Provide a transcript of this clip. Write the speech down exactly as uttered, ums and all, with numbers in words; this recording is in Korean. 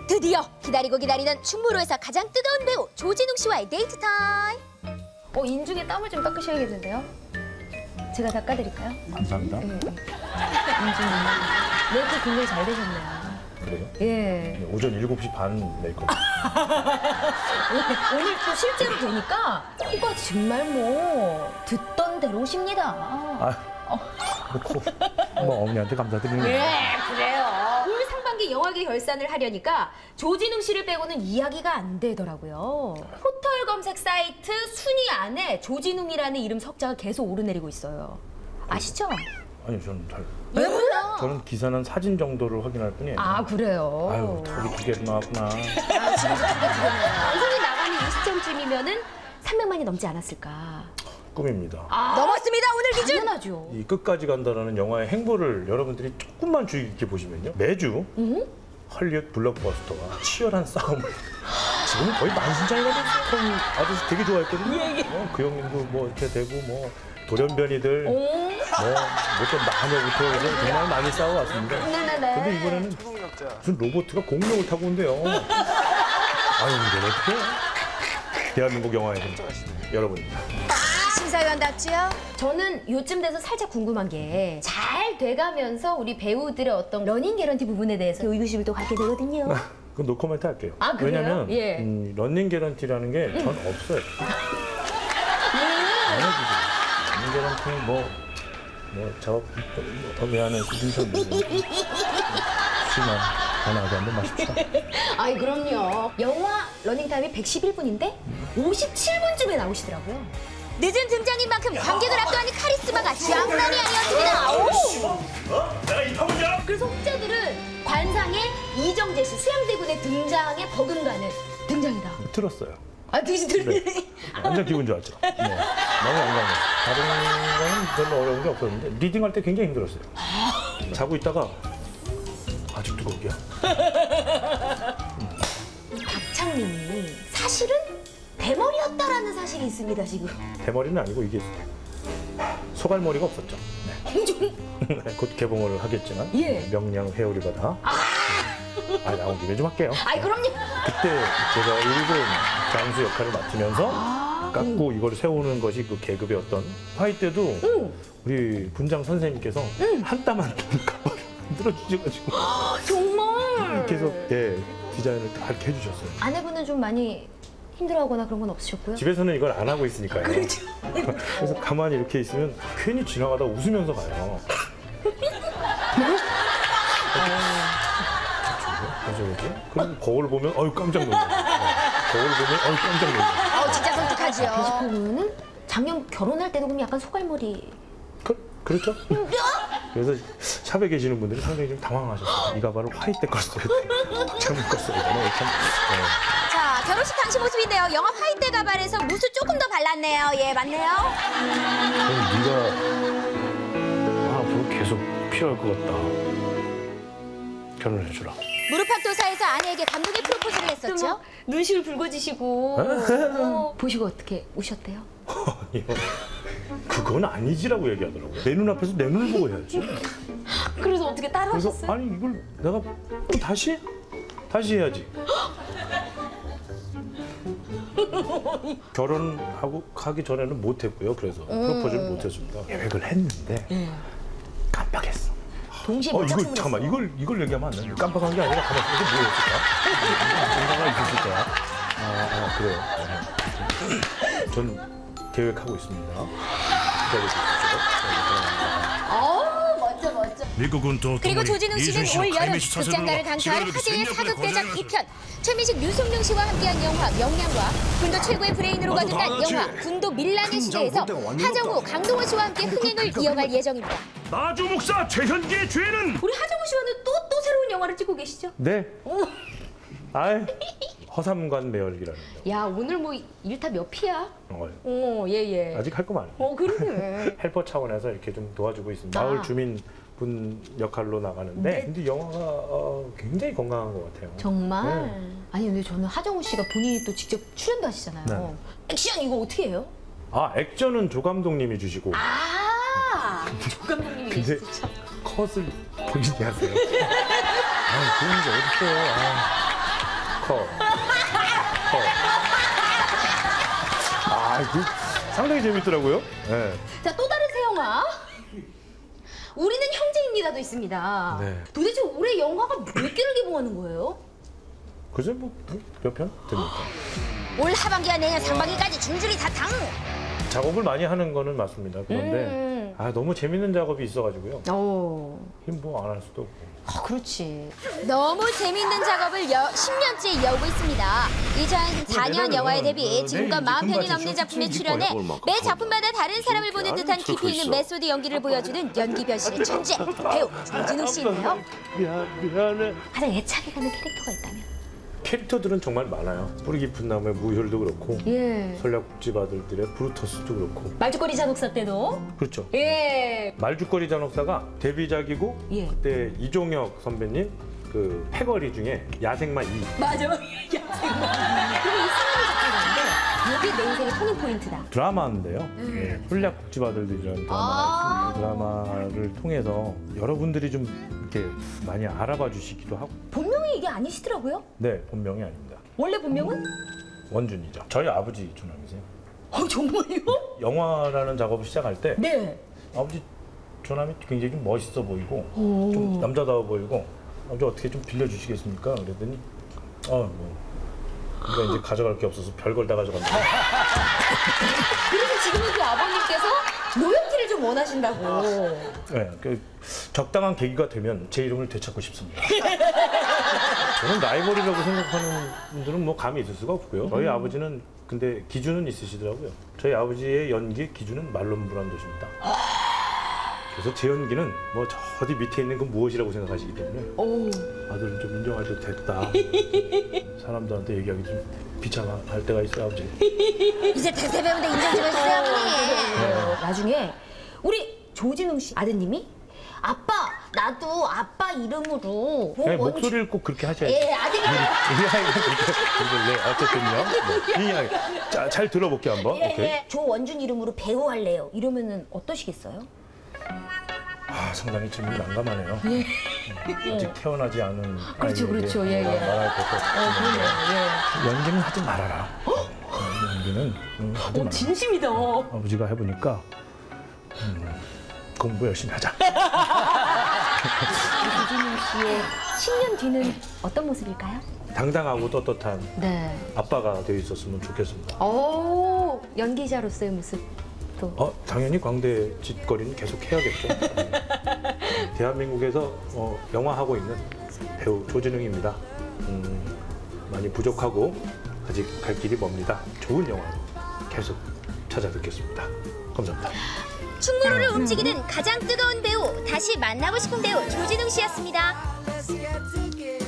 드디어 기다리고 기다리던 충무로에서 가장 뜨거운 배우 조진웅 씨와의 데이트 타임. 어, 인중에 땀을 좀 닦으셔야겠는데요? 제가 닦아드릴까요? 감사합니다. 네. 인중에 메이크 굉장히 잘 되셨네요. 그래요? 예. 오전 일곱 시 반 메이크업. 오늘 또 실제로 보니까 코가 정말 뭐 듣던 대로십니다. 아, 뭐, 코, 뭐 어머니한테 감사드립니다. 예, 그래요. 올 상반기 영화계 결산을 하려니까 조진웅 씨를 빼고는 이야기가 안 되더라고요. 포털 검색 사이트 순위 안에 조진웅이라는 이름 석자가 계속 오르내리고 있어요. 아시죠? 아니요, 저는 잘. 왜 몰라? 저는 기사는 사진 정도를 확인할 뿐이에요. 아, 그래요? 아유, 턱이 두 개로 나왔구나. 아, 지금 두개 두개네요. 방송이 나가는 이 시점쯤이면은 삼백만이 넘지 않았을까? 꿈입니다. 아, 넘었습니다, 오늘 기준! 당연하죠. 이 끝까지 간다라는 영화의 행보를 여러분들이 조금만 주의 깊게 보시면요. 매주 음? 헐리우드 블록버스터와 치열한 싸움을 지금 거의 만신창이가 됐어요. 톰 아저씨 되게 좋아했거든요. 예, 예. 어, 그 형님도 뭐 이렇게 되고 뭐 돌연변이들 오. 뭐 어떤 마녀부터 해서 정말 많이 싸워왔습니다. 네네네. 근데 이번에는 무슨 로봇가 공룡을 타고 온대요. 아유, 이게 어떻게 대한민국 영화에는 여러분입니다. 심사위원답지요? 저는 요즘 돼서 살짝 궁금한 게 잘 돼가면서 우리 배우들의 어떤 러닝 개런티 부분에 대해서 의구심을 또 갖게 되거든요. 그건 노코멘트 할게요. 아, 그래요? 왜냐면 예. 음, 러닝 개런티라는 게 전 없어요. 안 해주죠. 러닝 개런티 뭐, 뭐 작업 더미하는 수준선 심한 전화하게 한번 마십시다. 아이, 그럼요. 영화 러닝타임이 백십일 분인데 오십칠 분쯤에 나오시더라고요. 늦은 등장인 만큼 관객을 압도하는 카리스마가 장난이 아니었습니다. 어? 내가 입하보자. 그래서 혹자들은 관상의 이정재 씨 수양대군의 등장에 버금가는 등장이다. 들었어요. 아, 드시 들으 네. 완전 기분 좋았죠. 네. 너무 영광이에요. 다른 거는 별로 어려운 게 없었는데 리딩할 때 굉장히 힘들었어요. 자고 있다가 아직도 거기야. 박창민이 사실은 대머리였다라는 사실이 있습니다, 지금. 대머리는 아니고 이게 소갈머리가 없었죠. 네. 곧 개봉을 하겠지만 예. 명량 회오리바다. 아, 아 나온 김에 좀 할게요. 아이, 그럼요. 그때 제가 일본 장수 역할을 맡으면서 아, 깎고 이걸 세우는 것이 그 계급의 어떤 화이 때도 응. 우리 분장 선생님께서 응. 한 땀 한 땀 가발을 만들어 주셔가지고 정말. 계속 예 디자인을 다 이렇게 해주셨어요. 아내분은 좀 많이 힘들어하거나 그런 건 없으셨고요? 집에서는 이걸 안 하고 있으니까요. 그렇죠. 그래서 가만히 이렇게 있으면 괜히 지나가다 웃으면서 가요. 그래서 이렇게 그럼 거울 보면 어유 깜짝 놀라요. 거울 보면 어유 깜짝 놀라요. 어, 진짜 섬뜩하지요. 배지코는 작년 결혼할 때도 그럼 약간 소갈머리. 그, 그렇죠? 그래서 샵에 계시는 분들이 상당히 좀 당황하셨어요. 이 가발을 화이트 걸 써야 돼. 잘못 걸 써야 되나? 참, 네. 자, 결혼식 당시 모습인데요. 영화 화이트 가발에서 무스 조금 더 발랐네요. 예, 맞네요. 그럼 네가 앞으로 계속 필요할 것 같다. 결혼해주라. 무릎팍도사에서 아내에게 감동의 프로포즈를 했었죠. 눈시울 붉어지시고 어, 보시고 어떻게 우셨대요? 아니요. 그건 아니지라고 얘기하더라고요. 내 눈앞에서 내 눈을 보고 해야지. 그래서 어떻게 따라 그래서 하셨어요? 아니 이걸 내가 또 다시? 다시 해야지. 결혼하고 가기 전에는 못했고요. 그래서 프로포즈를 못했습니다. 계획을 했는데 예. 깜빡했어. 동시에 어 몇 이걸 작품을 잠깐만 했어요? 이걸 이걸 얘기하면 안 돼. 깜빡한 게 아니라 가만히 있어. 뭐였을까? 뭔가가 있었을 거야. 아, 아 그래요. 네. 전 계획하고 있습니다. 기다려주십시오. 어, 멋져 멋져. 미국은 또 그리고 조진웅 씨는 올 여름 극장가를 강타한 화제의 사극대작 이 편 최민식, 류승룡 씨와 함께한 영화 명량과 군도 최고의 브레인으로 거듭난 영화 군도 밀란의 시대에서 하정우, 강동원 씨와 함께 흥행을 이어갈 예정입니다. 나주 목사 최현기의 죄는 우리 하정우 씨와는 또 또 새로운 영화를 찍고 계시죠? 네. 아이 허삼관 매열기라는. 야, 오늘 뭐 일타 몇 피야? 어, 어, 예, 예. 아직 할 거 많아요. 어, 그러네. 헬퍼 차원에서 이렇게 좀 도와주고 있습니다. 아. 마을 주민 분 역할로 나가는데 네. 근데 영화가 어, 굉장히 건강한 것 같아요. 정말? 네. 아니, 근데 저는 하정우 씨가 본인이 또 직접 출연도 하시잖아요. 네. 액션 이거 어떻게 해요? 아 액션은 조 감독님이 주시고 아, 조 감독님이 근데 계시죠? 컷을 본인이 하세요. 아 그런 게 어딨어요. 아. 커. 커. 아, 이거 상당히 재밌더라고요. 네. 자, 또 다른 새 영화. 우리는 형제입니다도 있습니다. 네. 도대체 올해 영화가 몇 개를 개봉하는 거예요? 글쎄 뭐 몇 편 됩니까? 올 하반기와 내년 상반기까지 줄줄이 다 당. 작업을 많이 하는 거는 맞습니다. 그런데 음. 아 너무 재밌는 작업이 있어가지고요. 오. 힘뭐 안 할 수도 없고. 아, 그렇지. 너무 재밌는 작업을 여, 십 년째 이어오고 있습니다. 이천사 년 영화에 데뷔해 지금껏 마흔 편이 넘는 작품에 출연해 매 작품마다 다른 사람을 보는 듯한 깊이 있는 메소드 연기를 보여주는 연기 변신의 천재 배우 조진웅 씨인데요. 미안 미안해. 가장 애착이 가는 캐릭터가 있다면? 캐릭터들은 정말 많아요. 뿌리 깊은 나무의 무혈도 그렇고 예. 설략국집 아들들의 브루터스도 그렇고. 말죽거리 잔혹사 때도. 그렇죠. 예. 말죽거리 잔혹사가 데뷔작이고 예. 그때 이종혁 선배님 그 패거리 중에 야생마 이. 맞아. 야생마. 그리고 이 스마일 작가가 있는데 여기 내 인생의 터닝 포인트다. 드라마인데요. 음. 예, 훌략국집 아들들이라는 드라마, 아 드라마를 통해서 여러분들이 좀 이렇게 많이 알아봐 주시기도 하고. 본명이 이게 아니시더라고요? 네, 본명이 아닙니다. 원래 본명은? 원준이죠. 저희 아버지 조남이세요. 어, 정말요? 영화라는 작업을 시작할 때 네. 아버지 조남이 굉장히 좀 멋있어 보이고 오. 좀 남자다워 보이고 아버지 어떻게 좀 빌려주시겠습니까? 그랬더니 어 뭐 그러니까 이제 가져갈 게 없어서 별걸 다 가져간다. 그래서 지금은 그 아버님께서 로열티를 좀 원하신다고. 네, 그 적당한 계기가 되면 제 이름을 되찾고 싶습니다. 저는 라이벌이라고 생각하는 분들은 뭐 감이 있을 수가 없고요. 저희 아버지는 근데 기준은 있으시더라고요. 저희 아버지의 연기 기준은 말론 브란도십니다. 그래서 제 연기는 뭐 저 어디 밑에 있는 건 무엇이라고 생각하시기 때문에 오. 아들은 좀 인정해도 됐다. 사람들한테 얘기하기 좀 비참할 때가 있어요, 아버지. 이제 대세 배우인데 인정 좀 해주세요, 아버님. 나중에 우리 조진웅 씨 아드님이 아빠, 나도 아빠 이름으로 네, 원- 목소리를 꼭 그렇게 하셔야죠. 예, 아들이 이 이야기가 그렇게 네, 어쨌든요. 네, 이 이야기. 자, 잘 들어볼게요, 한번. 예, 오케이. 예. 조원준 이름으로 배우 할래요. 이러면은 어떠시겠어요? 아, 상당히 질문이 난감하네요. 음, 아직 태어나지 않은 그렇죠, 아이에게 그렇죠. 예, 예. 말할 것도 어, 없는데 그러네요. 연기는 하지 말아라. 음, 연기는 음, 하지 예. 어, 말아라. 진심이다. 아버지가 해보니까 음, 공부 열심히 하자. 조진웅 씨의 십 년 뒤는 어떤 모습일까요? 당당하고 떳떳한 네. 아빠가 되어 있었으면 좋겠습니다. 오, 연기자로서의 모습. 또. 어, 당연히 광대 짓거리는 계속 해야겠죠. 음. 대한민국에서 어, 영화하고 있는 배우 조진웅입니다. 음, 많이 부족하고 아직 갈 길이 멉니다. 좋은 영화로 계속 찾아뵙겠습니다. 감사합니다. 충무로를 움직이는 가장 뜨거운 배우, 다시 만나고 싶은 배우 조진웅 씨였습니다. Let's get together.